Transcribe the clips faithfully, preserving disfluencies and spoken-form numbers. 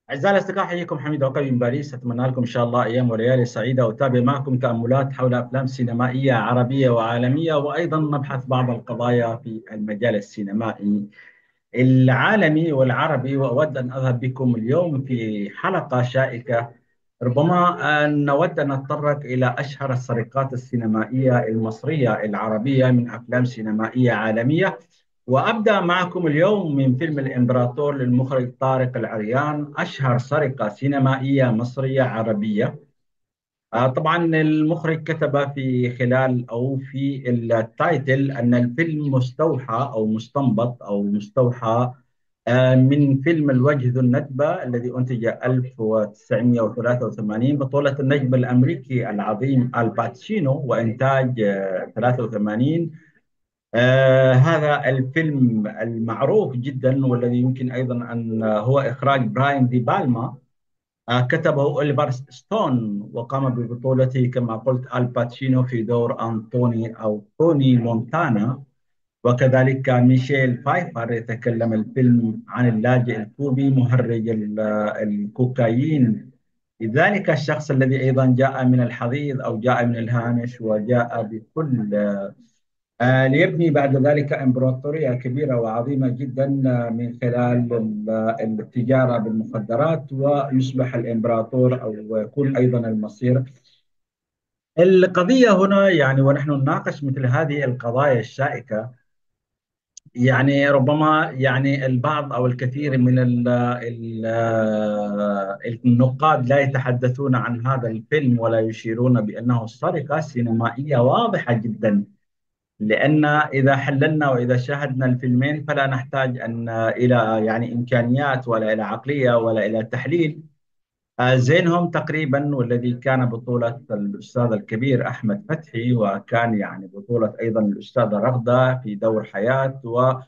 أعزائي الأصدقاء، حييكم حميد عقبي من باريس. أتمنى لكم إن شاء الله أيام وليالي سعيدة، وأتابع معكم تأملات حول أفلام سينمائية عربية وعالمية، وأيضا نبحث بعض القضايا في المجال السينمائي العالمي والعربي. وأود أن أذهب بكم اليوم في حلقة شائكة. ربما أن نود أن نتطرق إلى أشهر السرقات السينمائية المصرية العربية من أفلام سينمائية عالمية. وأبدأ معكم اليوم من فيلم الإمبراطور للمخرج طارق العريان، أشهر سرقة سينمائية مصرية عربية. آه، طبعا المخرج كتب في خلال أو في التايتل أن الفيلم مستوحى أو مستنبط أو مستوحى آه، من فيلم الوجه ذو الندبة الذي أنتج ألف وتسعمائة وثلاثة وثمانين بطولة النجم الأمريكي العظيم الباتشينو، وإنتاج آه، ثلاثة وثمانين. آه هذا الفيلم المعروف جدا والذي يمكن أيضا أن هو إخراج براين دي بالما. آه كتبه أوليفر ستون، وقام ببطولته كما قلت الباتشينو في دور أنطوني أو توني مونتانا، وكذلك ميشيل فايفر يتكلم الفيلم عن اللاجئ الكوبي مهرج ال- الكوكايين. ذلك الشخص الذي أيضا جاء من الحضيض أو جاء من الهامش وجاء بكل آه، ليبني بعد ذلك إمبراطورية كبيرة وعظيمة جدا، آه، من خلال ال- التجارة بالمخدرات، ويصبح الإمبراطور أو يكون أيضا المصير. القضية هنا يعني ونحن نناقش مثل هذه القضايا الشائكة، يعني ربما يعني البعض أو الكثير من ال ال النقاد لا يتحدثون عن هذا الفيلم ولا يشيرون بأنه سرقة سينمائية واضحة جدا. لأن إذا حللنا وإذا شاهدنا الفيلمين فلا نحتاج أن إلى يعني إمكانيات ولا إلى عقلية ولا إلى تحليل. آه، زينهم تقريبا، والذي كان بطولة الأستاذ الكبير أحمد فتحي، وكان يعني بطولة أيضا الأستاذة رغدة في دور حياة،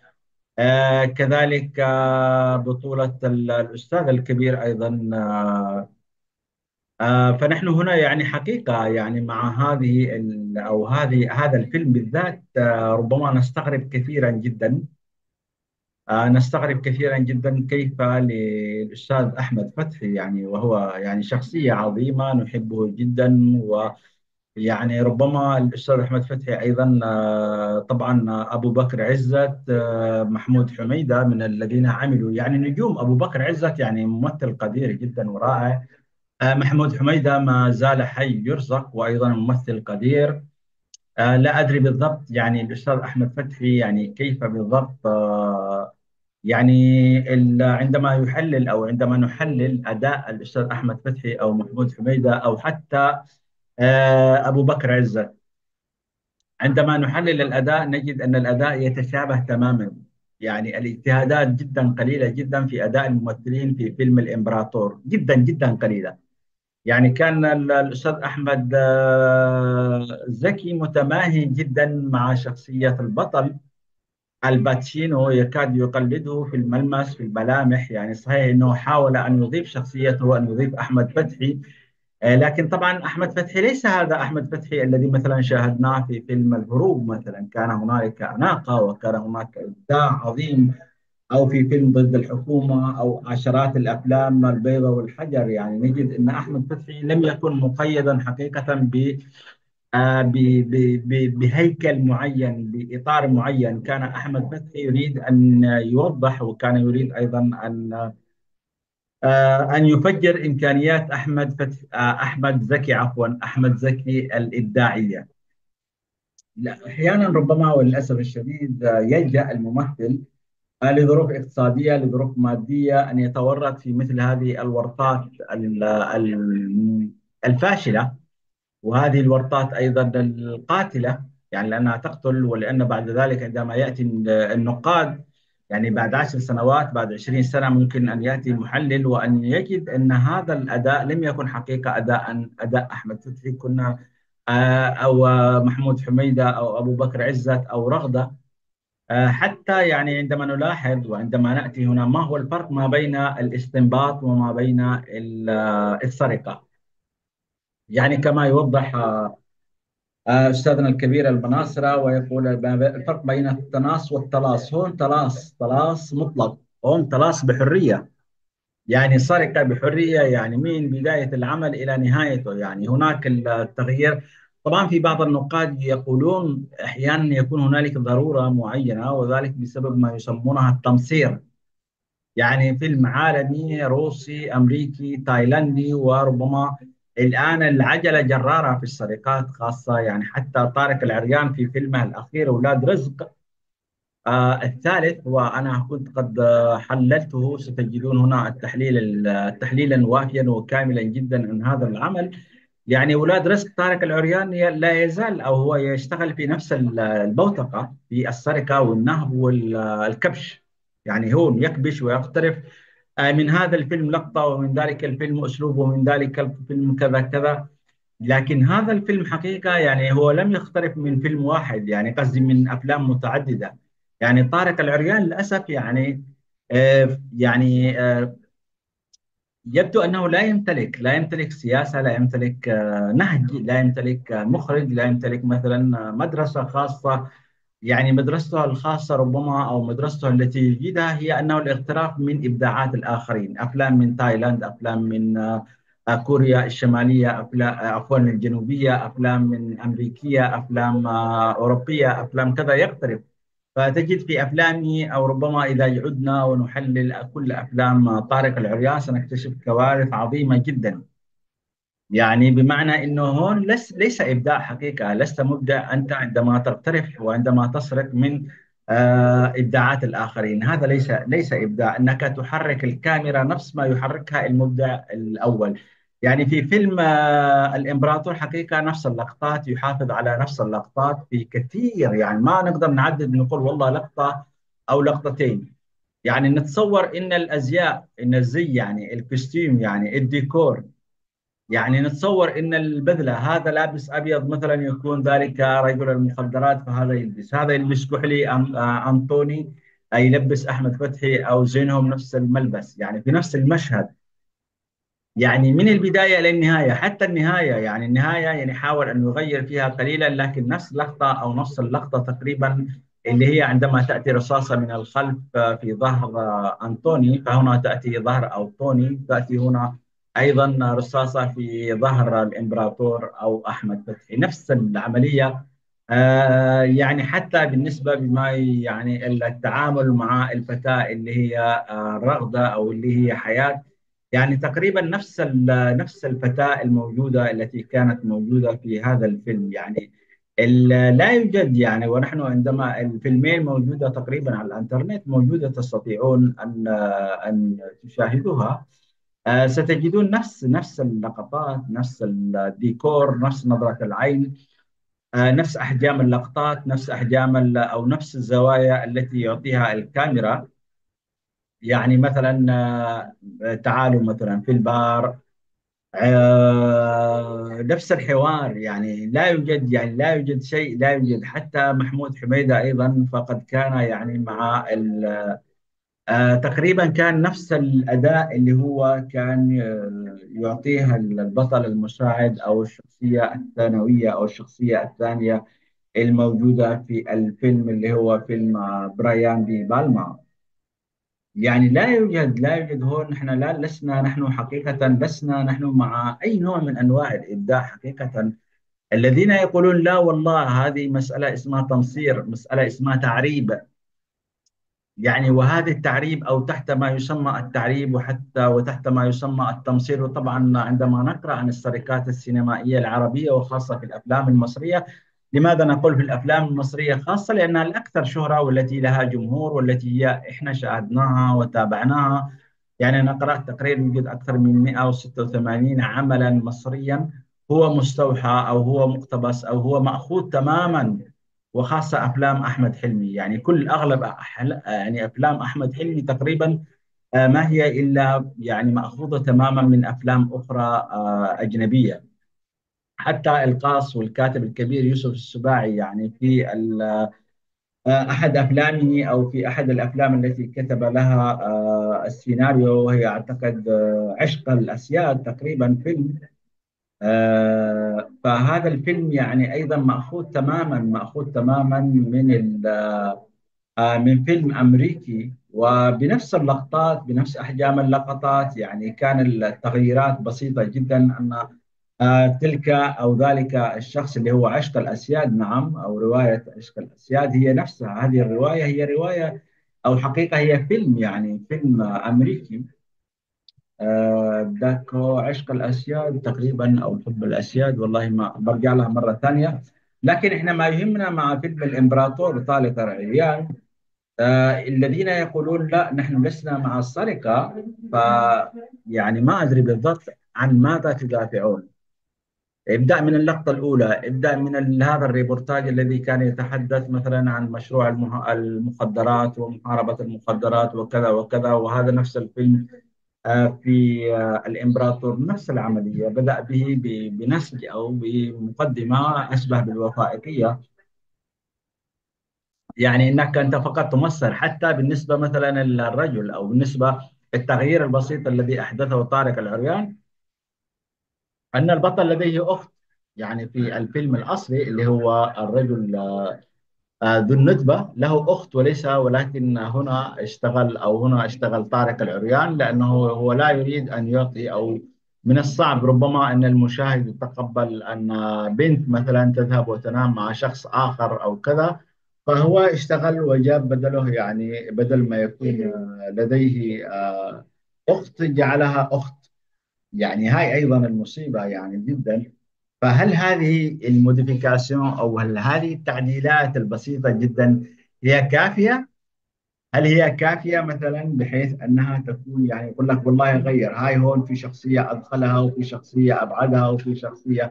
وكذلك بطولة ال- الأستاذ الكبير أيضا. آه، آه، فنحن هنا يعني حقيقة يعني مع هذه ال- أو هذه هذا الفيلم بالذات، آه، ربما نستغرب كثيرا جدا. آه، نستغرب كثيرا جدا كيف للأستاذ أحمد فتحي، يعني وهو يعني شخصية عظيمة نحبه جدا. ويعني ربما الأستاذ أحمد فتحي أيضا، آه، طبعا أبو بكر عزت، آه، محمود حميدة من الذين عملوا يعني نجوم. أبو بكر عزت يعني ممثل قدير جدا ورائع. آه، محمود حميدة ما زال حي يرزق وأيضا ممثل قدير. آه، لا أدري بالضبط يعني الأستاذ أحمد فتحي يعني كيف بالضبط، آه، يعني ال- عندما يحلل أو عندما نحلل أداء الأستاذ أحمد فتحي أو محمود حميدة أو حتى آه، أبو بكر عزت، عندما نحلل الأداء نجد أن الأداء يتشابه تماما. يعني الاجتهادات جدا قليلة جدا في أداء الممثلين في فيلم الإمبراطور، جدا جدا قليلة. يعني كان ال- الأستاذ أحمد آه، زكي متماهي جدا مع شخصية البطل الباتشينو، يكاد يقلده في الملمس في الملامح. يعني صحيح أنه حاول أن يضيف شخصيته وأن يضيف أحمد فتحي، آه، لكن طبعا أحمد فتحي ليس هذا أحمد فتحي الذي مثلا شاهدناه في فيلم الهروب. مثلا كان هنالك أناقة وكان هناك إبداع عظيم، أو في فيلم ضد الحكومة، أو عشرات الأفلام البيضة والحجر. يعني نجد أن أحمد فتحي لم يكن مقيدا حقيقة ب آه، ب- ب- ب- بهيكل معين، بإطار معين. كان أحمد فتحي يريد أن يوضح، وكان يريد أيضا أن آه، أن يفجر إمكانيات أحمد فتح آه، أحمد زكي، عفوا أحمد زكي الإبداعية. لا، أحيانا ربما وللأسف الشديد آه، يلجأ الممثل آه، لظروف اقتصادية، لظروف مادية، أن يتورط في مثل هذه الورطات ال- ال- الفاشلة، وهذه الورطات أيضا القاتلة. يعني لأنها تقتل، ولأن بعد ذلك عندما يأتي النقاد يعني بعد عشر سنوات بعد عشرين سنة ممكن أن يأتي محلل وأن يجد أن هذا الأداء لم يكن حقيقة أداء أداء أحمد فتحي. كنا آه، أو آه، محمود حميدة أو أبو بكر عزت أو رغدة. آه، حتى يعني عندما نلاحظ وعندما نأتي هنا، ما هو الفرق ما بين الاستنباط وما بين ال- آه، السرقة؟ يعني كما يوضح آه، آه، أستاذنا الكبير البناصرة ويقول الفرق بين التناص والتلاص. هون تلاص، تلاص مطلق، هون تلاص بحرية. يعني سرق بحرية، يعني من بداية العمل إلى نهايته، يعني هناك التغيير. طبعا في بعض النقاد يقولون أحيانا يكون هنالك ضرورة معينة، وذلك بسبب ما يسمونها التمصير. يعني فيلم عالمي روسي أمريكي تايلاندي، وربما الآن العجلة جرارة في السرقات خاصة. يعني حتى طارق العريان في فيلمه الأخير أولاد رزق آه الثالث، وأنا كنت قد آه، حللته، ستجدون هنا التحليل التحليلا وافيا وكاملا جدا عن هذا العمل. يعني أولاد رزق طارق العريان ي- لا يزال، أو هو يشتغل في نفس ال- البوتقة في السرقة والنهب والكبش. يعني هو يكبش ويقترف. آه، من هذا الفيلم لقطة، ومن ذلك الفيلم أسلوب، ومن ذلك الفيلم كذا كذا. لكن هذا الفيلم حقيقة يعني هو لم يقترب من فيلم واحد، يعني قصدي من أفلام متعددة. يعني طارق العريان للأسف يعني آه، يعني آه، يبدو أنه لا يمتلك لا يمتلك سياسة، لا يمتلك آه، نهج، لا يمتلك آه، مخرج، لا يمتلك مثلا آه، مدرسة خاصة. يعني مدرسته الخاصة ربما، أو مدرسته التي يجيدها، هي أنه الاغتراف من إبداعات الآخرين. أفلام من تايلاند، أفلام من آه، آه، كوريا الشمالية، أفلام آه، عفوا الجنوبية، أفلام من أمريكية، أفلام آه، أوروبية، أفلام كذا يقترف. فتجد في أفلامه، أو ربما إذا عدنا ونحلل كل أفلام طارق العريان سنكتشف كوارث عظيمة جدا. يعني بمعنى انه هون لس ليس ابداع حقيقه، لست مبدع انت عندما تقترف وعندما تسرق من آه، ابداعات الاخرين. هذا ليس ليس ابداع، انك تحرك الكاميرا نفس ما يحركها المبدع الاول. يعني في فيلم آه، الامبراطور حقيقه نفس اللقطات، يحافظ على نفس اللقطات في كثير. يعني ما نقدر نعدد نقول والله لقطه او لقطتين. يعني نتصور ان الازياء، ان الزي، يعني الكوستيم، يعني الديكور. يعني نتصور ان البذله، هذا لابس ابيض مثلا يكون ذلك رجل المخدرات، فهذا يلبس هذا يلبس كحلي أم- آه، انطوني، أي يلبس احمد فتحي، او زينهم نفس الملبس، يعني في نفس المشهد. يعني من البدايه الى النهايه، حتى النهايه، يعني النهايه يعني حاول ان يغير فيها قليلا، لكن نفس لقطه او نفس اللقطه تقريبا، اللي هي عندما تاتي رصاصه من الخلف آه، في ظهر آه، انطوني، فهنا تاتي ظهر او توني، تاتي هنا ايضا رصاصه في ظهر الامبراطور او احمد فتحي، نفس العمليه. آه يعني حتى بالنسبه بما يعني التعامل مع الفتاه اللي هي آه رغده، او اللي هي حياه، يعني تقريبا نفس ال- نفس الفتاة الموجودة التي كانت موجودة في هذا الفيلم. يعني ال- لا يوجد، يعني ونحن عندما الفيلمين موجودة تقريبا على الانترنت، موجودة تستطيعون ان ان تشاهدوها. آه، ستجدون نفس نفس اللقطات، نفس الديكور، نفس نظرة العين، آه، نفس احجام اللقطات، نفس احجام ال- او نفس الزوايا التي يعطيها الكاميرا. يعني مثلا آه، تعالوا مثلا في البار، آه، نفس الحوار. يعني لا يوجد يعني لا يوجد شيء، لا يوجد. حتى محمود حميدة أيضا فقد كان يعني مع ال- آه، تقريبا كان نفس الأداء اللي هو كان آه، يعطيها البطل المساعد، أو الشخصية الثانوية، أو الشخصية الثانية الموجودة في الفيلم اللي هو فيلم آه، برايان دي بالما. يعني لا يوجد لا يوجد هون. نحن لا لسنا نحن حقيقة لسنا نحن مع أي نوع من أنواع الإبداع حقيقة. الذين يقولون لا والله هذه مسألة اسمها تنصير، مسألة اسمها تعريب. يعني وهذا التعريب، أو تحت ما يسمى التعريب، وحتى وتحت ما يسمى التمصير. وطبعا عندما نقرأ عن السرقات السينمائية العربية، وخاصة في الأفلام المصرية. لماذا نقول في الأفلام المصرية خاصة؟ لأنها الأكثر شهرة، والتي لها جمهور، والتي هي إحنا شاهدناها وتابعناها. يعني أنا قرأت تقرير يوجد أكثر من مئة وستة وثمانين عملا مصريا هو مستوحى، أو هو مقتبس، أو هو مأخوذ تماما. وخاصة أفلام أحمد حلمي، يعني كل أغلب أحل يعني أفلام أحمد حلمي تقريبا آه، ما هي إلا يعني مأخوذة تماما من أفلام أخرى آه، أجنبية. حتى القاص والكاتب الكبير يوسف السباعي، يعني في ال- آه، أحد أفلامه، أو في أحد الأفلام التي كتب لها آه، السيناريو، وهي أعتقد آه، عشق الأسياد تقريبا فيلم. آه، فهذا الفيلم يعني أيضا مأخوذ تماما مأخوذ تماما من ال- آه، من فيلم أمريكي وبنفس اللقطات بنفس أحجام اللقطات، يعني كان التغييرات بسيطة جدا. أن آه، تلك أو ذلك الشخص اللي هو عشق الأسياد، نعم، أو رواية عشق الأسياد هي نفسها. هذه الرواية هي رواية أو حقيقة هي فيلم، يعني فيلم آه، أمريكي. آه، ذاك هو عشق الأسياد تقريبا، أو حب الأسياد، والله ما برجع لها مرة ثانية. لكن إحنا ما يهمنا مع فيلم الإمبراطور طارق العريان، آه، الذين يقولون لا نحن لسنا مع السرقة. ف يعني ما أدري بالضبط عن ماذا تدافعون. ابدأ من اللقطة الأولى، ابدأ من ال- هذا الريبورتاج الذي كان يتحدث مثلا عن مشروع المه- المخدرات ومحاربة المخدرات وكذا وكذا، وهذا نفس الفيلم. آه، في آه، الإمبراطور نفس العملية، بدأ به ب- بنسج أو بمقدمة أشبه بالوثائقية. يعني انك انت فقط تمثل، حتى بالنسبه مثلا الرجل، او بالنسبه التغيير البسيط الذي احدثه طارق العريان، ان البطل لديه اخت. يعني في الفيلم الاصلي اللي هو الرجل آه، ذو الندبة له أخت وليس، ولكن هنا اشتغل أو هنا اشتغل طارق العريان، لأنه هو لا يريد أن يعطي، أو من الصعب ربما أن المشاهد يتقبل أن بنت مثلا تذهب وتنام مع شخص آخر أو كذا. فهو اشتغل وجاب بدله، يعني بدل ما يكون آه، لديه آه، أخت جعلها أخت. يعني هاي أيضا المصيبة يعني جدا. فهل هذه الموديفيكاسيون او هل هذه التعديلات البسيطه جدا هي كافيه؟ هل هي كافيه مثلا بحيث انها تكون، يعني يقول لك والله غير هاي هون في شخصيه ادخلها وفي شخصيه ابعدها وفي شخصيه.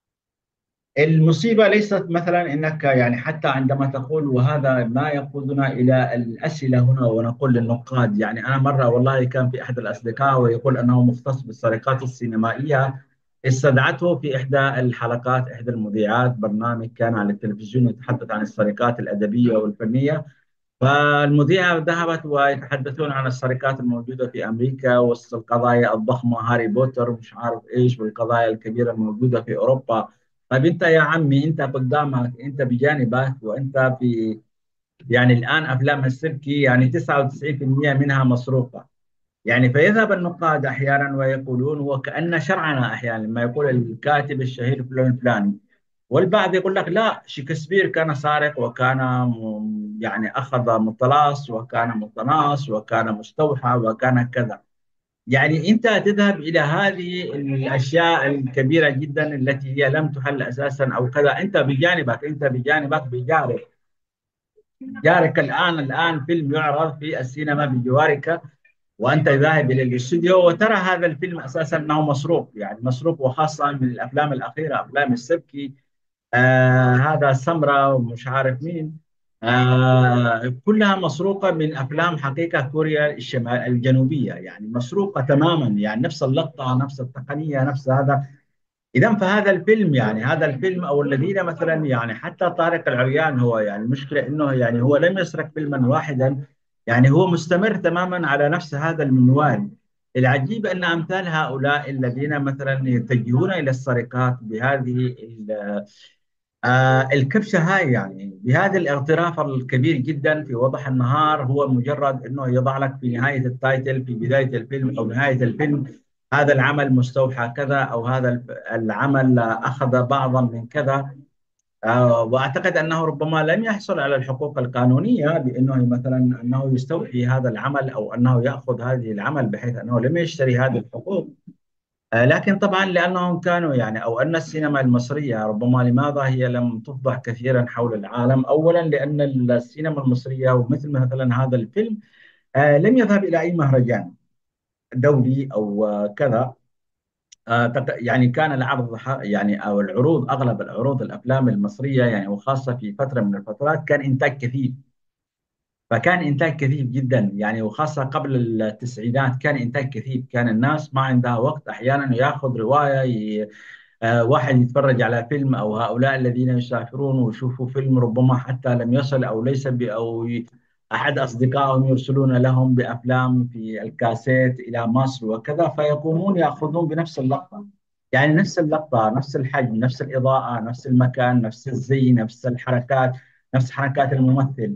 المصيبة ليست مثلا أنك يعني حتى عندما تقول، وهذا ما يقودنا إلى الأسئلة هنا، ونقول للنقاد. يعني أنا مرة والله كان في أحد الأصدقاء ويقول أنه مختص بالسرقات السينمائية، استدعته في إحدى الحلقات، إحدى المذيعات برنامج كان على التلفزيون يتحدث عن السرقات الأدبية والفنية. فالمذيعة ذهبت ويتحدثون عن السرقات الموجودة في أمريكا، والقضايا الضخمة هاري بوتر مش عارف إيش، والقضايا الكبيرة الموجودة في أوروبا. طيب أنت يا عمي، أنت قدامك، أنت بجانبك، وأنت في، يعني الآن أفلام السبكي يعني تسعة وتسعين بالمئة منها مسروقة. يعني فيذهب النقاد أحيانا ويقولون وكأن شرعنا أحيانا لما يقول الكاتب الشهير فلان الفلاني، والبعض يقول لك لا، شكسبير كان سارق وكان م- يعني أخذ مطلاس وكان مقتناص وكان مستوحى وكان كذا. يعني أنت تذهب إلى هذه الأشياء الكبيرة جدا التي هي لم تحل أساسا أو كذا. أنت بجانبك أنت بجانبك بجارك جارك الآن الآن فيلم يعرض في السينما بجوارك، وانت ذاهب الى الاستوديو وترى هذا الفيلم اساسا انه مسروق، يعني مسروق، وخاصه من الافلام الاخيره، افلام السبكي. آه هذا سمرة ومش عارف مين، آه كلها مسروقه من افلام حقيقه كوريا الشمال الجنوبيه، يعني مسروقه تماما، يعني نفس اللقطه نفس التقنيه نفس هذا. اذا فهذا الفيلم، يعني هذا الفيلم او الذين مثلا، يعني حتى طارق العريان هو، يعني المشكله انه يعني هو لم يسرق فيلما واحدا، يعني هو مستمر تماما على نفس هذا المنوال. العجيب ان امثال هؤلاء الذين مثلا يتجهون الى السرقات بهذه ال- آه الكبسه هاي، يعني بهذا الاغتراف الكبير جدا في وضح النهار، هو مجرد انه يضع لك في نهايه التايتل في بدايه الفيلم او نهايه الفيلم هذا العمل مستوحى كذا، او هذا الف- العمل اخذ بعضا من كذا. آه واعتقد انه ربما لم يحصل على الحقوق القانونيه بانه مثلا انه يستوحي هذا العمل، او انه ياخذ هذه العمل، بحيث انه لم يشتري هذه الحقوق. آه، لكن طبعا لأنهم كانوا يعني، أو أن السينما المصرية ربما لماذا هي لم تفضح كثيرا حول العالم؟ أولا لأن السينما المصرية، ومثل مثلا هذا الفيلم، آه، لم يذهب إلى أي مهرجان دولي أو آه، كذا. آه، تق- يعني كان العرض ح- يعني أو العروض، أغلب العروض الأفلام المصرية يعني، وخاصة في فترة من الفترات، كان إنتاج كثيف. فكان إنتاج كثيف جدا يعني، وخاصة قبل التسعينات كان إنتاج كثيف. كان الناس ما عندها وقت أحيانا ياخذ رواية، آه، واحد يتفرج على فيلم، أو هؤلاء الذين يسافرون ويشوفوا فيلم ربما حتى لم يصل أو ليس ب أو ي- أحد أصدقائهم يرسلون لهم بأفلام في الكاسيت إلى مصر وكذا، فيقومون يأخذون بنفس اللقطة. يعني نفس اللقطة نفس الحجم نفس الإضاءة نفس المكان نفس الزي نفس الحركات، نفس حركات الممثل.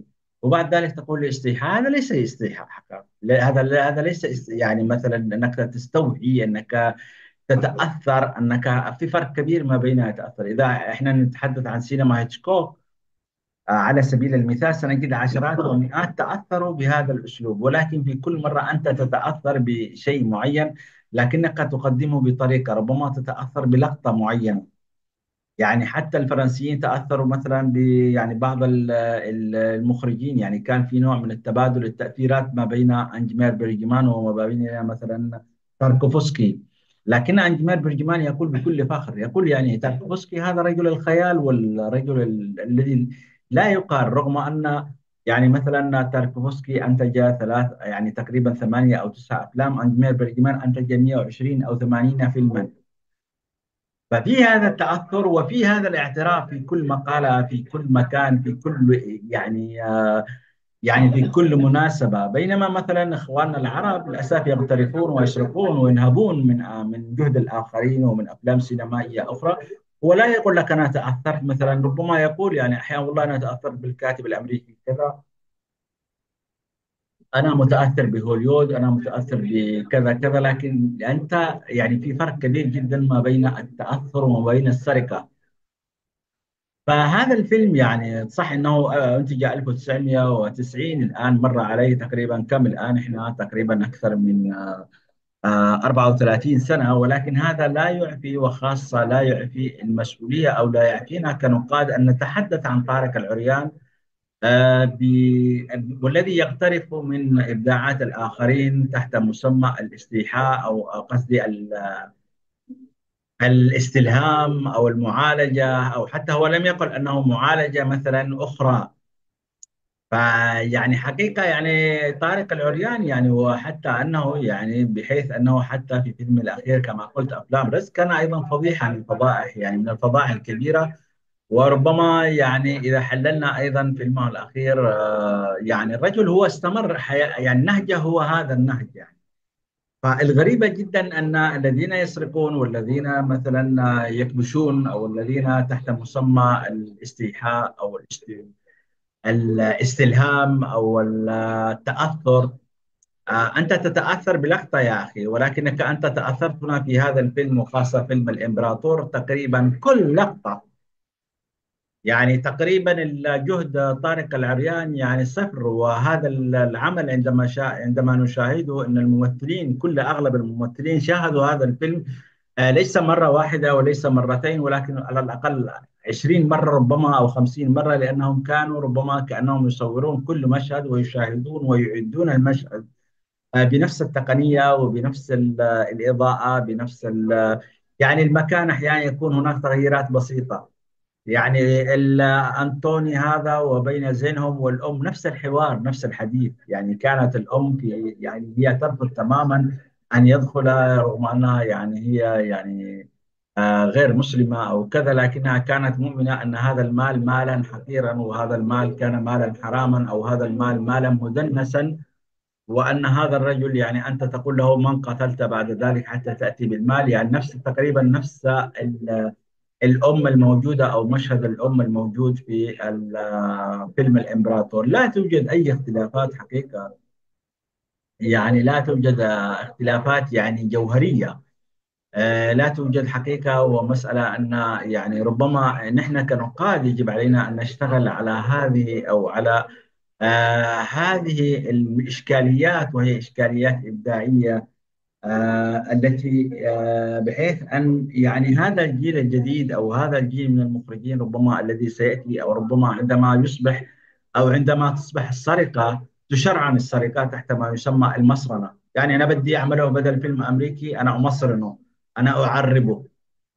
وبعد ذلك تقول لي استيحاء. هذا ليس استيحاء حقا، لا- هذا لا- هذا ليس است- يعني مثلا انك تستوحي، انك تتاثر، انك في فرق كبير ما بين يتاثر. اذا احنا نتحدث عن سينما هيتشكوك آه، على سبيل المثال، سنجد عشرات ومئات تاثروا بهذا الاسلوب، ولكن في كل مره انت تتاثر بشيء معين، لكنك تقدمه بطريقه، ربما تتاثر بلقطه معينه. يعني حتى الفرنسيين تأثروا مثلا ب يعني بعض ال- ال- المخرجين، يعني كان في نوع من التبادل التأثيرات ما بين أنجمير برجمان وما بين مثلا تاركوفسكي. لكن أنجمير برجمان يقول بكل فخر، يقول يعني تاركوفسكي هذا رجل الخيال والرجل ال- الذي لا يقال، رغم أن يعني مثلا تاركوفسكي أنتج ثلاث يعني تقريبا ثمانية أو تسعة أفلام، أنجمير برجمان أنتج مئة وعشرين أو ثمانين فيلما. ففي هذا التأثر وفي هذا الاعتراف في كل مقالة، في كل مكان، في كل يعني آه، يعني في كل مناسبة. بينما مثلا إخواننا العرب للأسف يغترفون ويسرقون وينهبون من آه، من جهد الآخرين ومن أفلام سينمائية أخرى، ولا يقول لك أنا تأثرت مثلا، ربما يقول يعني أحيانا والله أنا تأثرت بالكاتب الأمريكي كذا، أنا متأثر بهوليود، أنا متأثر بكذا كذا. لكن أنت يعني في فرق كبير جدا ما بين التأثر وما بين السرقة. فهذا الفيلم يعني صح انه آه، انتج ألف وتسعمئة وتسعين، الان مر عليه تقريبا كم، الان احنا تقريبا اكثر من آه، أربعة وثلاثين سنه، ولكن هذا لا يعفي، وخاصه لا يعفي المسؤوليه او لا يعفينا كنقاد ان نتحدث عن طارق العريان آه، ب- والذي يقترف من ابداعات الاخرين تحت مسمى الاستيحاء، او أو قصدي الاستلهام او المعالجه، او حتى هو لم يقل انه معالجه مثلا اخرى. فيعني حقيقه يعني طارق العريان يعني، وحتى انه يعني بحيث انه حتى في فيلم الاخير كما قلت افلام رزق كان ايضا فضيحه من الفضائح، يعني من الفضائح الكبيره. وربما يعني اذا حللنا ايضا فيلمه الاخير آه، يعني الرجل هو استمر حياة، يعني نهجه هو هذا النهج يعني. فالغريبة جدا أن الذين يسرقون والذين مثلا يكبشون، أو الذين تحت مسمى الاستيحاء أو الاست- الاستلهام أو التأثر، آه، أنت تتأثر بلقطة يا أخي، ولكنك أنت تأثرت هنا في هذا الفيلم، وخاصة فيلم الإمبراطور، تقريبا كل لقطة يعني تقريبا الجهد طارق العريان يعني صفر. وهذا العمل عندما شا... عندما نشاهده ان الممثلين، كل اغلب الممثلين شاهدوا هذا الفيلم آه، ليس مرة واحدة وليس مرتين، ولكن على الأقل عشرين مرة ربما أو خمسين مرة، لأنهم كانوا ربما كأنهم يصورون كل مشهد ويشاهدون ويعدون المشهد آه، بنفس التقنية وبنفس ال- الإضاءة، بنفس ال- يعني المكان أحيانا يكون هناك تغييرات بسيطة. يعني ال- أنطوني هذا وبين زينهم والأم نفس الحوار نفس الحديث، يعني كانت الأم في يعني هي ترفض تماما أن يدخل، رغم أنها يعني هي يعني آه، غير مسلمة أو كذا، لكنها كانت مؤمنة أن هذا المال مالا حقيرا، وهذا المال كان مالا حراما، أو هذا المال مالا مدنسا، وأن هذا الرجل يعني أنت تقول له من قتلت بعد ذلك حتى تأتي بالمال. يعني نفس تقريبا نفس ال الأم الموجودة أو مشهد الأم الموجود في ال- فيلم الإمبراطور. لا توجد أي اختلافات حقيقة، يعني لا توجد اختلافات يعني جوهرية. آه، لا توجد حقيقة، ومسألة أن يعني ربما نحن كنقاد يجب علينا أن نشتغل على هذه أو على آه، هذه الإشكاليات، وهي إشكاليات إبداعية آه، التي آه، بحيث أن يعني هذا الجيل الجديد أو هذا الجيل من المخرجين ربما الذي سيأتي، أو ربما عندما يصبح أو عندما تصبح السرقة تشرعن السرقة تحت ما يسمى المصرنة. يعني أنا بدي أعمله بدل فيلم أمريكي أنا أمصرنه، أنا أعربه.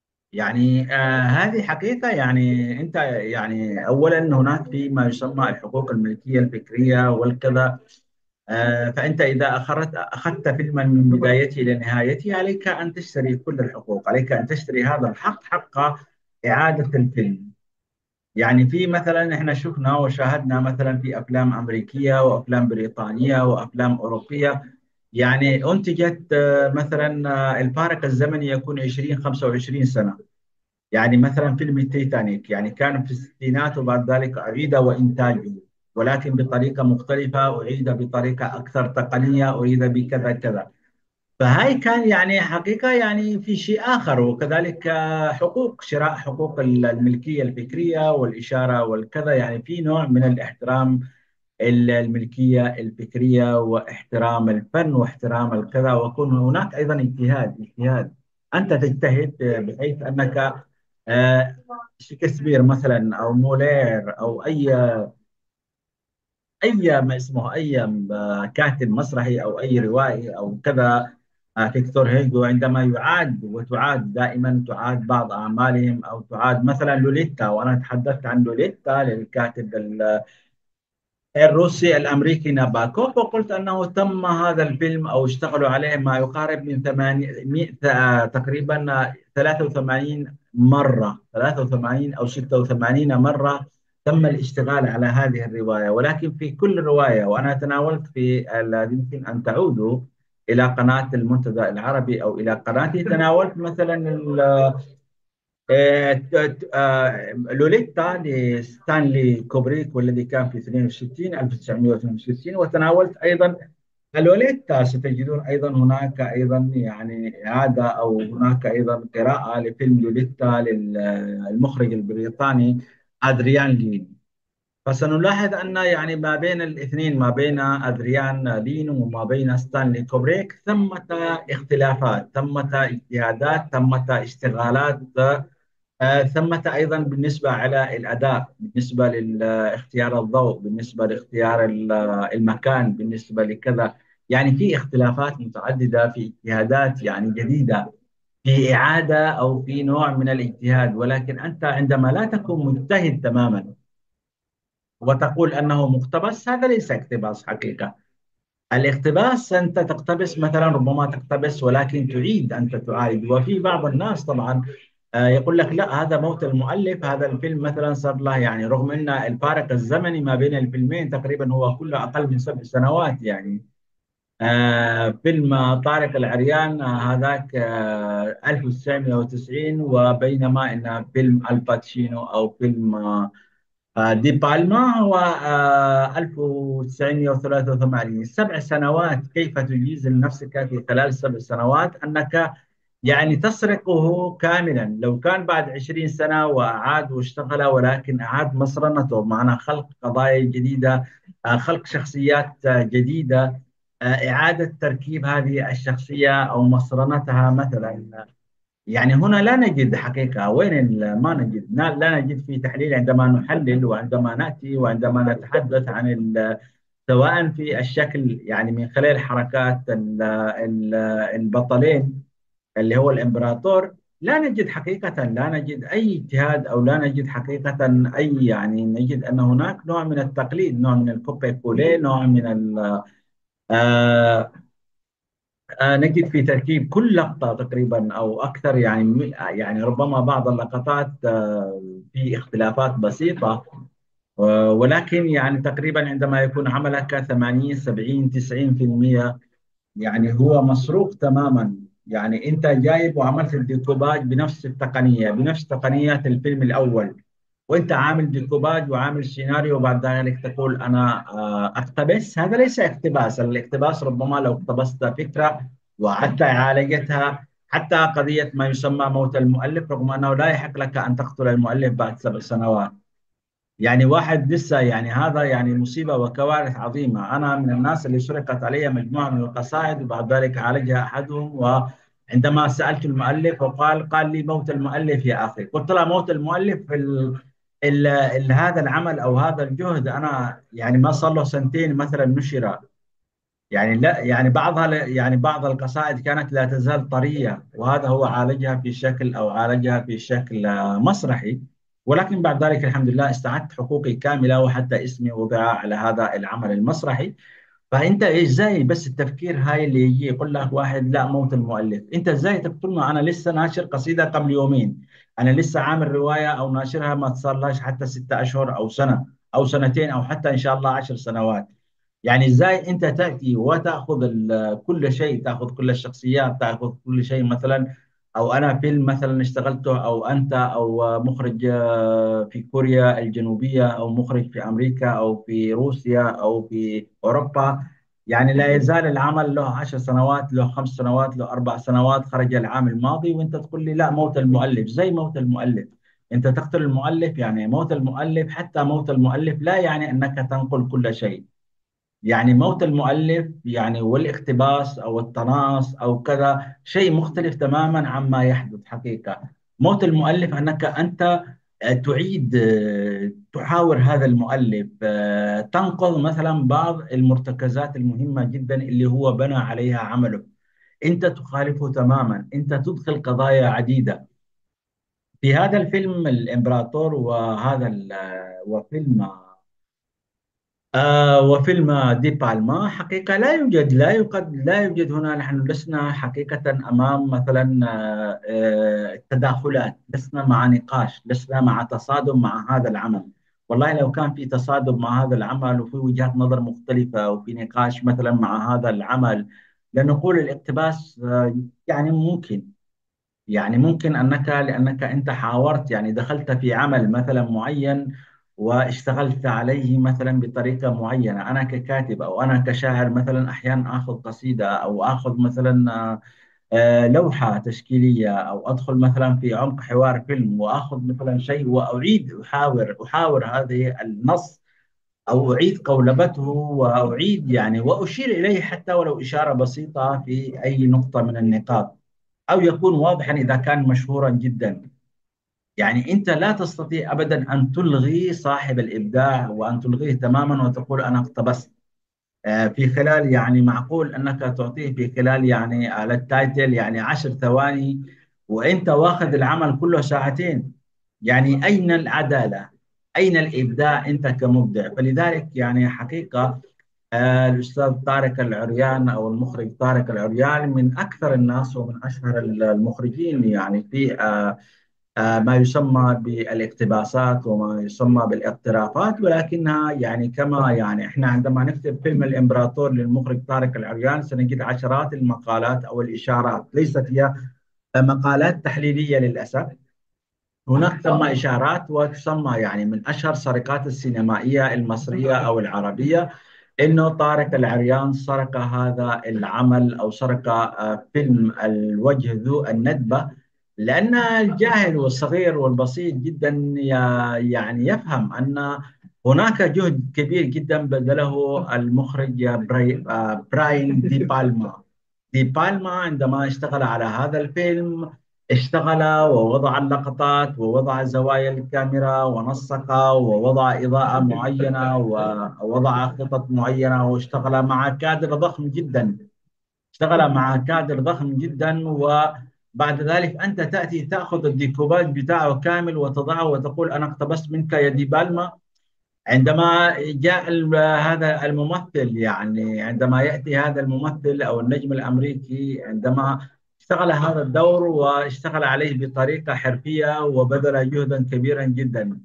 يعني آه هذه حقيقة. يعني أنت يعني أولا هناك في ما يسمى الحقوق الملكية الفكرية والكذا. آه، فأنت إذا أخذت أخذت فيلما من بدايته إلى نهايته عليك أن تشتري كل الحقوق، عليك أن تشتري هذا الحق، حق إعادة الفيلم. يعني في مثلا احنا شفنا وشاهدنا مثلا في أفلام أمريكية وأفلام بريطانية وأفلام أوروبية يعني أنتجت آه، مثلا آه، الفارق الزمني يكون عشرين خمسة وعشرين سنة. يعني مثلا فيلم التيتانيك يعني كان في الستينات، وبعد ذلك أعيد وإنتاجه، ولكن بطريقة مختلفة، أعيد بطريقة أكثر تقنية، أريد بكذا كذا. فهاي كان يعني حقيقة يعني في شيء آخر. وكذلك آه، حقوق شراء حقوق الملكية الفكرية والإشارة والكذا، يعني في نوع من الاحترام الملكية الفكرية واحترام الفن واحترام الكذا، ويكون هناك أيضا اجتهاد اجتهاد. أنت تجتهد بحيث أنك آه، شكسبير مثلا أو مولير أو أي اي ما اسمه اي آه، كاتب مسرحي او اي روائي او كذا. آه، فيكتور هيجو عندما يعاد وتعاد دائما، تعاد بعض اعمالهم او تعاد مثلا لوليتا. وانا تحدثت عن لوليتا للكاتب الروسي الامريكي ناباكوف، وقلت انه تم هذا الفيلم او اشتغلوا عليه ما يقارب من ثمانمائة تقريبا ثلاثة وثمانين مره، ثلاثة وثمانين او ستة وثمانين مره تم الاشتغال على هذه الروايه. ولكن في كل روايه، وانا تناولت في ال- يمكن ان تعودوا الى قناه المنتدى العربي او الى قناتي، تناولت مثلا آه، ت- آه، لوليتا لستانلي كوبريك، والذي كان في اثنين وستين ألف وتسعمائة واثنين وستين. وتناولت ايضا لوليتا. ستجدون ايضا هناك ايضا يعني اعاده او هناك ايضا قراءه لفيلم لوليتا للمخرج البريطاني ادريان لين. فسنلاحظ ان يعني ما بين الاثنين، ما بين ادريان لين وما بين ستانلي كوبريك، ثمة اختلافات، ثمة اجتهادات، ثمة اشتغالات. آه، ثمة أيضا بالنسبة على الأداء، بالنسبة لاختيار الضوء، بالنسبة لاختيار ال- المكان، بالنسبة لكذا. يعني في اختلافات متعددة، في اجتهادات يعني جديدة، في إعادة أو في نوع من الاجتهاد. ولكن أنت عندما لا تكون مجتهد تماما وتقول أنه مقتبس، هذا ليس اقتباس حقيقة. الاقتباس أنت تقتبس مثلا، ربما تقتبس ولكن تعيد، أنت تعايد. وفي بعض الناس طبعا آه، يقول لك لا، هذا موت المؤلف، هذا الفيلم مثلا صار له يعني، رغم أن الفارق الزمني ما بين الفيلمين تقريبا هو كله أقل من سبع سنوات يعني. آه فيلم طارق العريان آه، هذاك آه ألف وتسعمائة وتسعين، وبينما أن فيلم الباتشينو أو فيلم آه آه، دي بالما هو آه، ألف وتسعمائة وثلاثة وثمانين. سبع سنوات، كيف تجيز لنفسك في خلال سبع سنوات أنك يعني تسرقه كاملا؟ لو كان بعد عشرين سنة وأعاد واشتغل، ولكن أعاد مصرنته، معنى خلق قضايا جديدة، آه، خلق شخصيات آه، جديدة، آه، إعادة تركيب هذه الشخصية أو مصرنتها مثلا. يعني هنا لا نجد حقيقة وين ال- ما نجد، لا لا نجد في تحليل عندما نحلل وعندما نأتي وعندما نتحدث عن ال- سواء في الشكل يعني من خلال حركات ال- ال- البطلين اللي هو الإمبراطور. لا نجد حقيقة، لا نجد أي اجتهاد أو لا نجد حقيقة أي يعني، نجد أن هناك نوع من التقليد، نوع من الكوبي كولي، نوع من ال- آه، آه، نجد في تركيب كل لقطة تقريبا أو أكثر يعني، يعني ربما بعض اللقطات آه، في اختلافات بسيطة. آه، ولكن يعني تقريبا عندما يكون عملك ثمانين سبعين تسعين في المئة يعني هو مسروق تماما. يعني أنت جايب وعملت الديكوباج بنفس التقنية، بنفس تقنية الفيلم الأول، وانت عامل ديكوباج وعامل سيناريو، وبعد ذلك تقول انا آه، اقتبس. هذا ليس اقتباس. الاقتباس ربما لو اقتبست فكره وعدت عالجتها، حتى قضيه ما يسمى موت المؤلف، رغم انه لا يحق لك ان تقتل المؤلف بعد سبع سنوات. يعني واحد لسه يعني، هذا يعني مصيبة وكوارث عظيمة. أنا من الناس اللي سرقت علي مجموعة من القصائد وبعد ذلك عالجها أحدهم، وعندما سألت المؤلف وقال قال لي موت المؤلف يا أخي، قلت له موت المؤلف ال ال ال هذا العمل أو هذا الجهد أنا يعني ما صار له سنتين مثلا نشر. يعني لا يعني بعضها يعني بعض القصائد كانت لا تزال طرية، وهذا هو عالجها في شكل أو عالجها في شكل آه، مسرحي. ولكن بعد ذلك الحمد لله استعدت حقوقي كاملة، وحتى اسمي وضع على هذا العمل المسرحي. فانت ازاي بس التفكير هاي اللي يجي يقول لك واحد لا موت المؤلف، انت ازاي تقتلنا؟ انا لسه ناشر قصيده قبل يومين، انا لسه عامل روايه او ناشرها ما صارلهاش حتى ستة اشهر او سنه او سنتين او حتى ان شاء الله عشر سنوات. يعني ازاي انت تاتي وتاخذ ال- كل شيء، تاخذ كل الشخصيات، تاخذ كل شيء مثلا او انا فيلم مثلا اشتغلته، او انت، او مخرج آه، في كوريا الجنوبيه، او مخرج في امريكا او في روسيا او في اوروبا، يعني لا يزال العمل له عشر سنوات، له خمس سنوات، له اربع سنوات، خرج العام الماضي، وانت تقول لي لا موت المؤلف. زي موت المؤلف، انت تقتل المؤلف، يعني موت المؤلف. حتى موت المؤلف لا يعني انك تنقل كل شيء. يعني موت المؤلف يعني والاقتباس او التناص او كذا شيء مختلف تماما عما يحدث حقيقة. موت المؤلف انك انت آه، تعيد، آه، تحاور هذا المؤلف، آه، تنقض مثلا بعض المرتكزات المهمة جدا اللي هو بنى عليها عمله. انت تخالفه تماما، انت تدخل قضايا عديدة في هذا الفيلم الامبراطور. وهذا ال- آه، وفيلم آه وفيلم دي بالما حقيقة لا يوجد لا يوجد لا يوجد هنا. نحن لسنا حقيقة أمام مثلا آه آه تداخلات، لسنا مع نقاش، لسنا مع تصادم مع هذا العمل. والله لو كان في تصادم مع هذا العمل وفي وجهات نظر مختلفة وفي نقاش مثلا مع هذا العمل، لنقول الاقتباس آه يعني ممكن. يعني ممكن أنك لأنك أنت حاورت، يعني دخلت في عمل مثلا معين واشتغلت عليه مثلا بطريقة معينة. أنا ككاتب أو أنا كشاعر مثلا أحيانا آخذ قصيدة أو آخذ مثلا آه، آه، لوحة تشكيلية، أو أدخل مثلا في عمق حوار فيلم وآخذ مثلا شيء وأعيد أحاور أحاور هذه النص، أو أعيد قولبته وأعيد يعني وأشير إليه حتى ولو إشارة بسيطة في أي نقطة من النقاط، أو يكون واضحا إذا كان مشهورا جدا. يعني أنت لا تستطيع أبدا أن تلغي صاحب الإبداع وأن تلغيه تماما وتقول أنا اقتبست آه، في خلال، يعني معقول أنك تعطيه في خلال يعني على التايتل يعني عشر ثواني، وأنت واخذ العمل كله ساعتين. يعني أين العدالة؟ أين الإبداع أنت كمبدع؟ فلذلك يعني حقيقة آه، الأستاذ طارق العريان أو المخرج طارق العريان من أكثر الناس ومن أشهر المخرجين يعني في آه، آه، ما يسمى بالاقتباسات وما يسمى بالاقترافات. ولكنها يعني كما يعني احنا عندما نكتب فيلم الامبراطور للمخرج طارق العريان سنجد عشرات المقالات او الاشارات، ليست هي مقالات تحليليه للاسف. هناك تسمى اشارات وتسمى يعني من اشهر سرقات السينمائيه المصريه او العربيه، انه طارق العريان سرق هذا العمل او سرق آه، فيلم الوجه ذو الندبه. لأن الجاهل والصغير والبسيط جدا ي- يعني يفهم أن هناك جهد كبير جدا بذله المخرج براي آه، براين دي بالما. دي بالما عندما اشتغل على هذا الفيلم اشتغل ووضع اللقطات ووضع زوايا الكاميرا ونسق ووضع إضاءة معينة ووضع خطط معينة، واشتغل مع كادر ضخم جدا. اشتغل مع كادر ضخم جدا، وبعد ذلك أنت تأتي تأخذ الديكوباج بتاعه كامل وتضعه وتقول أنا اقتبست منك يا دي بالما. عندما جاء ال- هذا الممثل، يعني عندما يأتي هذا الممثل أو النجم الأمريكي، عندما اشتغل هذا الدور واشتغل عليه بطريقة حرفية وبذل جهدا كبيرا جدا.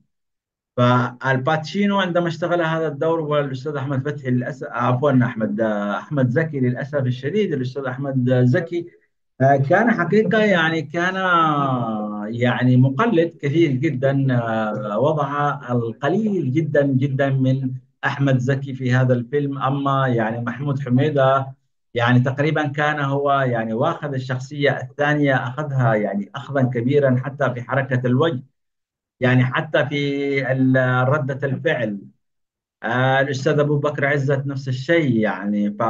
فالباتشينو عندما اشتغل هذا الدور، والاستاذ احمد فتحي للاسف، عفوا احمد احمد زكي للاسف الشديد، الاستاذ احمد زكي آه، كان حقيقه يعني كان يعني مقلد كثير جدا، آه، وضع القليل جدا جدا من احمد زكي في هذا الفيلم. اما يعني محمود حميده يعني تقريبا كان هو يعني واخذ الشخصيه الثانيه، اخذها يعني اخذا كبيرا حتى في حركه الوجه، يعني حتى في ال- ردة الفعل. آه، الأستاذ أبو بكر عزت نفس الشيء، يعني ف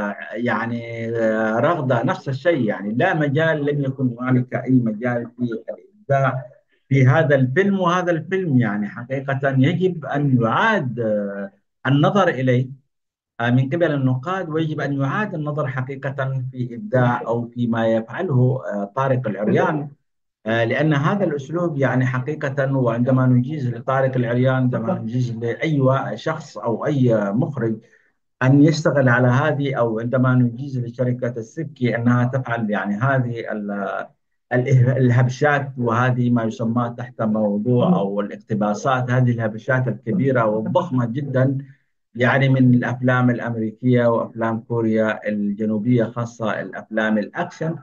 يعني آه، رغدة نفس الشيء. يعني لا مجال، لم يكن هنالك أي مجال في الإبداع في هذا الفيلم. وهذا الفيلم يعني حقيقة يجب أن يعاد آه، النظر إليه آه، من قبل النقاد، ويجب أن يعاد النظر حقيقة في إبداع أو فيما يفعله آه، طارق العريان. آه، لأن هذا الأسلوب يعني حقيقة، وعندما نجيز لطارق العريان، عندما نجيز لأي وا- شخص أو أي مخرج أن يشتغل على هذه، أو عندما نجيز لشركة السبكي أنها تفعل يعني هذه ال- الإه- الهبشات، وهذه ما يسمى تحت موضوع أو الاقتباسات، هذه الهبشات الكبيرة والضخمة جدا، يعني من الافلام الامريكيه وافلام كوريا الجنوبيه، خاصه الافلام الاكشن.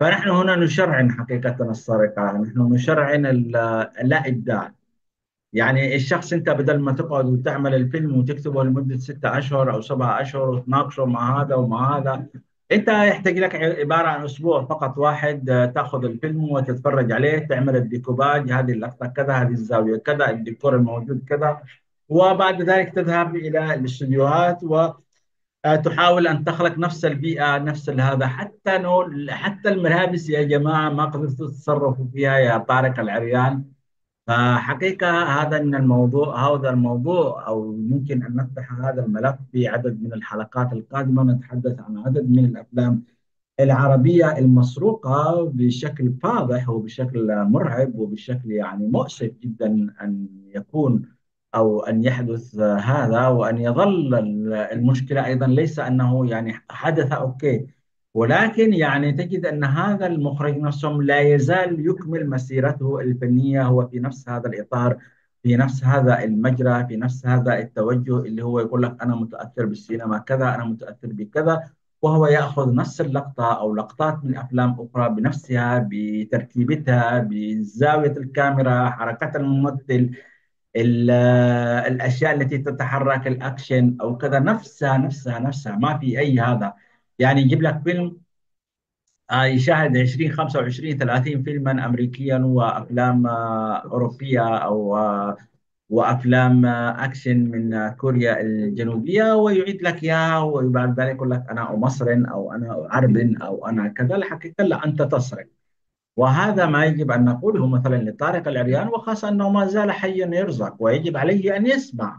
فنحن هنا نشرعن حقيقة السرقة، نحن نشرعن ال- لا إبداع. يعني الشخص انت بدل ما تقعد وتعمل الفيلم وتكتبه لمده ستة اشهر او سبعة اشهر وتناقشه مع هذا ومع هذا، انت يحتاج لك عباره عن اسبوع فقط واحد، آه، تاخذ الفيلم وتتفرج عليه، تعمل الديكوباج، هذه اللقطه كذا، هذه الزاويه كذا، الديكور الموجود كذا، وبعد ذلك تذهب الى الاستديوهات وتحاول ان تخلق نفس البيئه، نفس هذا، حتى نو حتى الملابس يا جماعه ما قدرتوا تتصرفوا فيها يا طارق العريان. فحقيقة هذا من الموضوع، هذا الموضوع أو ممكن أن نفتح هذا الملف في عدد من الحلقات القادمة، نتحدث عن عدد من الأفلام العربية المسروقة بشكل فاضح وبشكل مرعب وبشكل يعني مؤسف جدا أن يكون أو أن يحدث هذا، وأن يظل المشكلة أيضا ليس أنه يعني حدث أوكي، ولكن يعني تجد أن هذا المخرج نفسه لا يزال يكمل مسيرته الفنية، هو في نفس هذا الإطار، في نفس هذا المجرى، في نفس هذا التوجه، اللي هو يقول لك أنا متأثر بالسينما كذا، أنا متأثر بكذا، وهو يأخذ نفس اللقطة أو لقطات من أفلام أخرى بنفسها، بتركيبتها، بزاوية الكاميرا، حركات الممثل، ال- الأشياء التي تتحرك، الأكشن أو كذا، نفسها نفسها نفسها، ما في أي هذا. يعني يجيب لك فيلم آه، يشاهد عشرين خمسة وعشرين ثلاثين فيلما أمريكيا وأفلام آه، أوروبية أو آه، وافلام اكشن من كوريا الجنوبيه، ويعيد لك اياها، وبعد ذلك يقول لك انا مصري او انا عرب او انا كذا. الحقيقه لا، انت تسرق. وهذا ما يجب ان نقوله مثلا لطارق العريان، وخاصه انه ما زال حيا يرزق، ويجب عليه ان يسمع،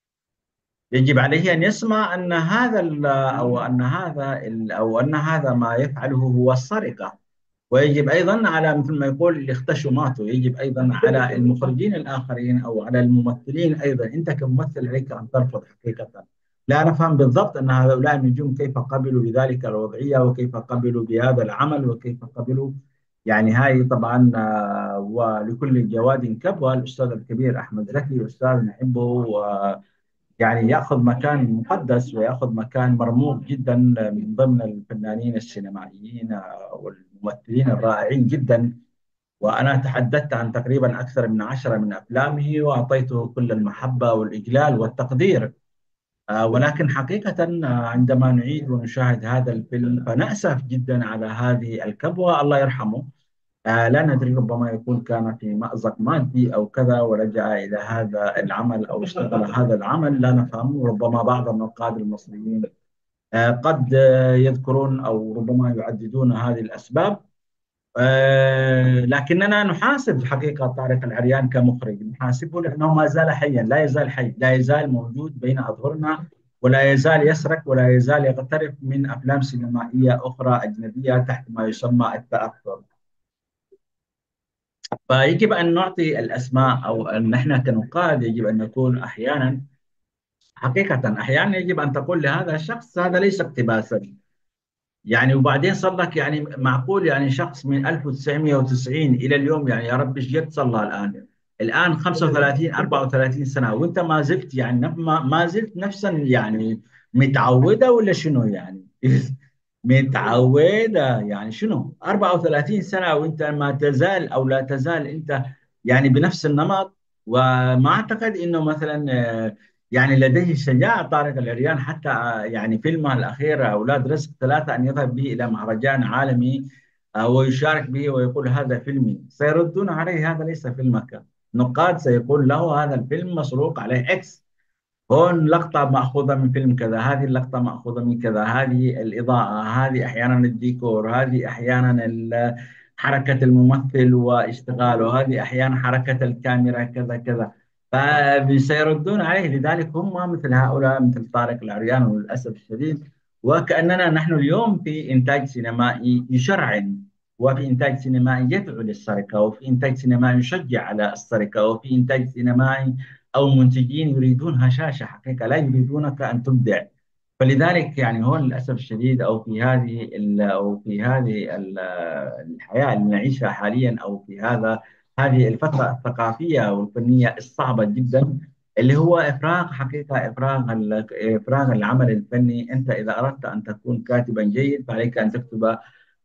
يجب عليه ان يسمع ان هذا ال- او ان هذا ال- او ان هذا ما يفعله هو السرقه. ويجب ايضا على مثل ما يقول اللي اختشوا ماتوا، يجب ايضا على المخرجين الاخرين او على الممثلين ايضا، انت كممثل عليك ان ترفض حقيقه. لا نفهم بالضبط ان هؤلاء النجوم كيف قبلوا بذلك الوضعيه، وكيف قبلوا بهذا العمل، وكيف قبلوا. يعني هاي طبعا آه، ولكل جواد كبوة. الاستاذ الكبير احمد زكي استاذ نحبه، يعني ياخذ مكان مقدس وياخذ مكان مرموق جدا من ضمن الفنانين السينمائيين والممثلين الرائعين جدا. وانا تحدثت عن تقريبا اكثر من عشرة من افلامه، واعطيته كل المحبه والاجلال والتقدير. آه، ولكن حقيقه آه، عندما نعيد ونشاهد هذا الفيلم فنأسف جدا على هذه الكبوه. الله يرحمه. آه لا ندري، ربما يكون كان في مأزق مادي أو كذا ولجأ إلى هذا العمل أو اشتغل هذا العمل، لا نفهم. ربما بعض النقاد المصريين آه قد آه يذكرون أو ربما يعددون هذه الأسباب. آه لكننا نحاسب حقيقة طارق العريان كمخرج، نحاسبه لأنه ما زال حيا، لا يزال حي، لا يزال موجود بين أظهرنا، ولا يزال يسرق، ولا يزال يقترف من أفلام سينمائية أخرى أجنبية تحت ما يسمى التأثر. فيجب أن نعطي الأسماء، أو أن نحن كنقاد يجب أن نكون أحيانا، حقيقة أحيانا يجب أن تقول لهذا الشخص هذا ليس اقتباسا. يعني وبعدين صار لك يعني معقول يعني شخص من ألف وتسعمئة وتسعين إلى اليوم، يعني يا رب ايش قد صار له الآن؟ الآن خمسة وثلاثين أربعة وثلاثين سنة، وأنت ما زلت يعني نف- ما ما زلت نفسا يعني متعودة ولا شنو يعني؟ متعودة يعني شنو؟ أربعة وثلاثين سنة وأنت ما تزال أو لا تزال أنت يعني بنفس النمط. وما أعتقد أنه مثلا آه، يعني لديه الشجاعة طارق العريان حتى آه، يعني فيلمه الأخير أولاد رزق ثلاثة أن يذهب به إلى مهرجان عالمي آه، ويشارك به ويقول هذا فيلمي. سيردون عليه هذا ليس فيلمك. نقاد سيقول له هذا الفيلم مسروق عليه إكس، هون لقطة مأخوذة من فيلم كذا، هذه اللقطة مأخوذة من كذا، هذه الإضاءة، هذه أحيانا الديكور، هذه أحيانا ال- حركة الممثل واشتغاله، هذه أحيانا حركة الكاميرا كذا كذا. فسيردون عليه. لذلك هم مثل هؤلاء مثل طارق العريان للأسف الشديد. وكأننا نحن اليوم في إنتاج سينمائي يشرعن، وفي إنتاج سينمائي يدعو للسرقة، وفي إنتاج سينمائي يشجع على السرقة، وفي إنتاج سينمائي او منتجين يريدون هشاشه حقيقه، لا يريدونك ان تبدع. فلذلك يعني هون للاسف الشديد، او في هذه ال- او في هذه ال- الحياه اللي نعيشها حاليا، او في هذا هذه الفتره الثقافيه والفنيه الصعبه جدا، اللي هو افراغ حقيقه، افراغ ال- افراغ العمل الفني. انت اذا اردت ان تكون كاتبا جيد فعليك ان تكتب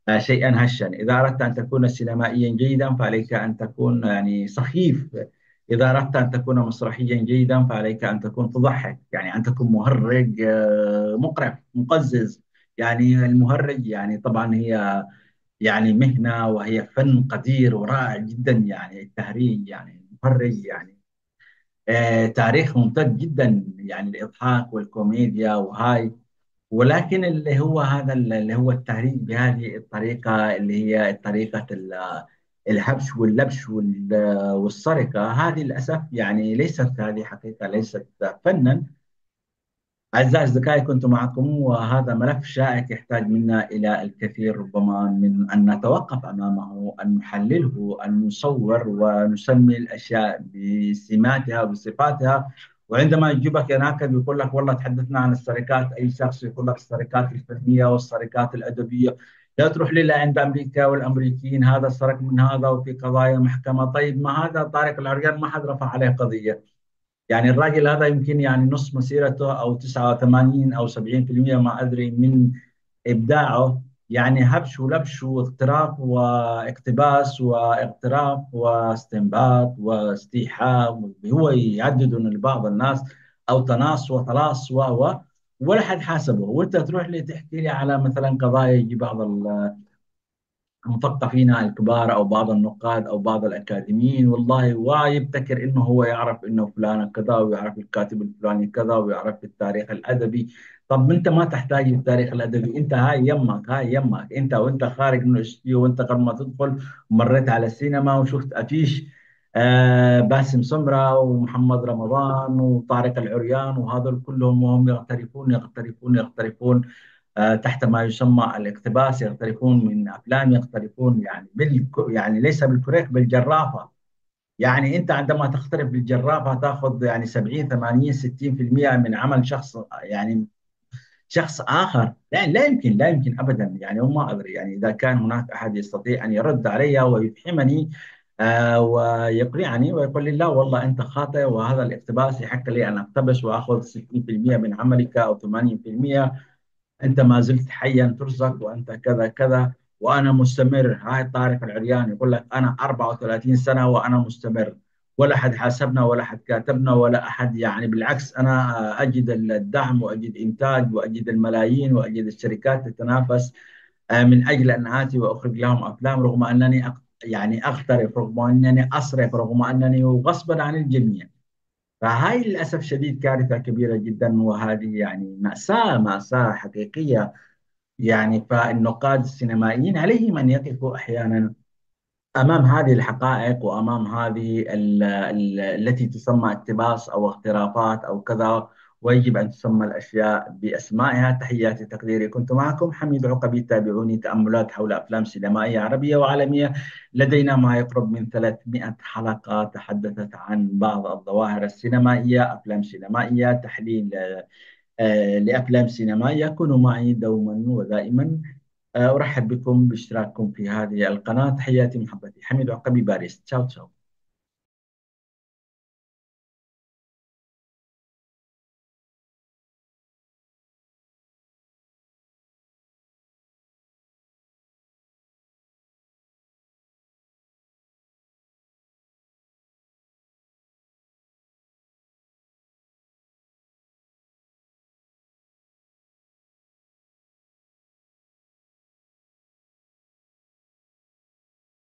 آه، شيئا هشا. إذا أردت أن تكون سينمائيا جيدا فعليك أن تكون يعني سخيف. إذا أردت أن تكون مسرحيا جيدا فعليك أن تكون تضحك، يعني أن تكون مهرج آه، مقرف مقزز. يعني المهرج يعني طبعا هي يعني مهنة، وهي فن قدير ورائع جدا. يعني التهريج يعني المهرج يعني آه، تاريخ ممتد جدا، يعني الإضحاك والكوميديا وهاي. ولكن اللي هو هذا اللي هو التهريج بهذه الطريقة، اللي هي طريقة ال- الهبش واللبش وال- والسرقة، هذه للأسف يعني ليست، هذه حقيقة ليست فنا. أعزائي الأصدقاء، كنت معكم، وهذا ملف شائك يحتاج منا إلى الكثير، ربما من أن نتوقف أمامه، أن نحلله، أن نصور ونسمي الأشياء بسماتها وبصفاتها. وعندما يجيبك يناقد ويقول لك والله تحدثنا عن السرقات، أي شخص يقول لك السرقات الفنية والسرقات الأدبية، لا تروح لي عند أمريكا والأمريكيين، هذا سرق من هذا وفي قضايا محكمة. طيب ما هذا طارق العريان ما حد رفع عليه قضية. يعني الراجل هذا يمكن يعني نص مسيرته او تسعة وثمانين او سبعين في المية ما ادري من ابداعه يعني هبش ولبش واغتراف واقتباس واغتراف واستنباط واستيحاء. هو يعدد لبعض الناس او تناص وتلاص و و ولا حد حاسبه. وانت تروح لي تحكي لي على مثلا قضايا، يجي بعض المثقفين الكبار او بعض النقاد او بعض الاكاديميين والله، ويبتكر انه هو يعرف انه فلان كذا، ويعرف الكاتب الفلاني كذا، ويعرف التاريخ الادبي. طب انت ما تحتاج التاريخ الادبي، انت هاي يمك، هاي يمك انت، وانت خارج من الاستوديو، وانت قبل ما تدخل مريت على السينما وشفت افيش آه باسم سمرة ومحمد رمضان وطارق العريان، وهذول كلهم وهم يغترفون يغترفون يغترفون آه، تحت ما يسمى الاقتباس، يقترفون من افلام، يقترفون يعني بال يعني ليس بالكوريك، بالجرافه. يعني انت عندما تقترف بالجرافه تاخذ يعني سبعين ثمانين ستين في المية من عمل شخص، يعني شخص اخر. لا لا يمكن، لا يمكن ابدا. يعني وما ادري، يعني اذا كان هناك احد يستطيع ان يرد علي ويفهمني آه ويقنعني ويقول لي لا والله انت خاطئ، وهذا الاقتباس يحق لي ان اقتبس واخذ ستين في المية من عملك او ثمانين في المية، انت ما زلت حيا ترزق، وانت كذا كذا، وانا مستمر. هاي طارق العريان يقول لك انا أربعة وثلاثين سنه وانا مستمر، ولا حد حاسبنا ولا حد كاتبنا ولا احد. يعني بالعكس انا اجد الدعم واجد انتاج واجد الملايين واجد الشركات تتنافس آه، من اجل ان اتي واخرج لهم افلام، رغم انني أق- يعني اغترف، رغم انني اصرف، رغم انني غصبا عن الجميع. فهاي للأسف شديد كارثة كبيرة جدا، وهذه يعني مأساة، مأساة حقيقية. يعني فالنقاد السينمائيين عليهم أن يقفوا أحيانا أمام هذه الحقائق، وأمام هذه ال ال التي تسمى اقتباس أو اخترافات أو كذا، ويجب أن تسمى الأشياء بأسمائها. تحياتي تقديري، كنت معكم حميد عقبي. تابعوني تأملات حول أفلام سينمائية عربية وعالمية. لدينا ما يقرب من ثلاثمائة حلقة تحدثت عن بعض الظواهر السينمائية، أفلام سينمائية، تحليل آه، لأفلام سينمائية. كونوا معي دوما ودائما. آه، أرحب بكم باشتراككم في هذه القناة. تحياتي محبتي، حميد عقبي، باريس. تشاو تشاو.